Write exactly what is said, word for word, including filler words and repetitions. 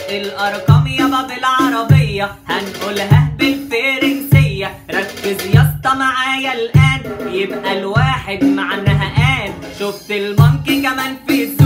الارقام يابا بالعربية هنقولها بالفرنسية. ركز يا اسطى معايا الان، يبقى الواحد معناها قال. شفت المونكي كمان في